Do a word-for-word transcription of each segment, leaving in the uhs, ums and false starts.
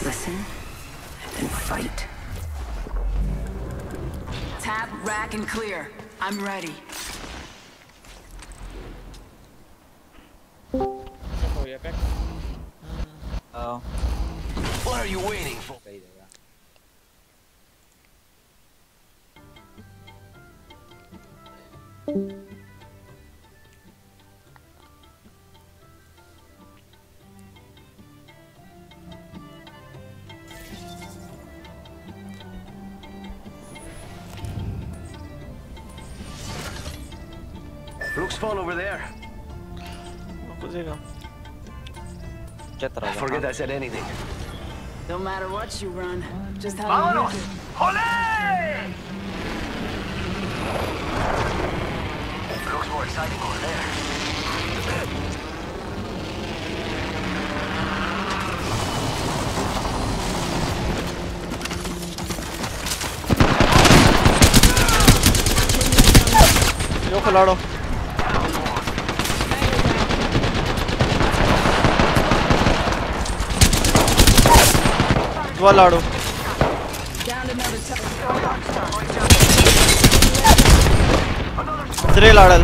listen, and fight. Tap, rack, and clear. I'm ready. Oh. What are you waiting for? Looks fun over there. Forget I said anything. Don't matter what you run, just how Vámonos! you use it. Olé! Looks more exciting over there. Yo claro. Dua lado. Tre ladal.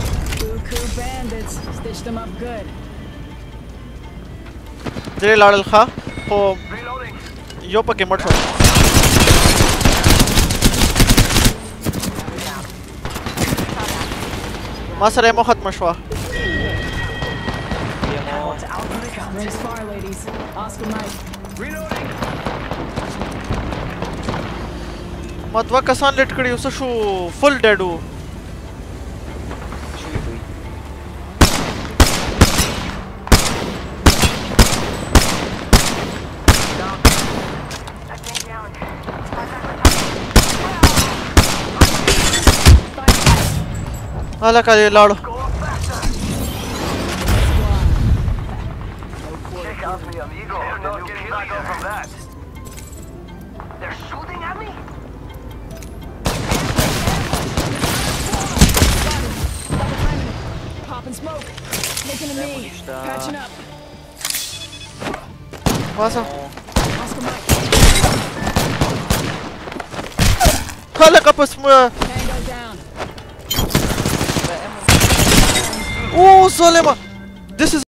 Tre ladal kha. Ho. Yo pa ke mot. ما سره مو ختم شو ما دوه کسان لټ کړي اوس شو فل ډډو Hala kali lado. Check out me, amigo. They're not getting back up from that. They're shooting at me? Popping smoke. Taking a knee. Patching up. Pasa. Oscar Mike. Hala kapas mo. Tango down. Oh, Solema. This is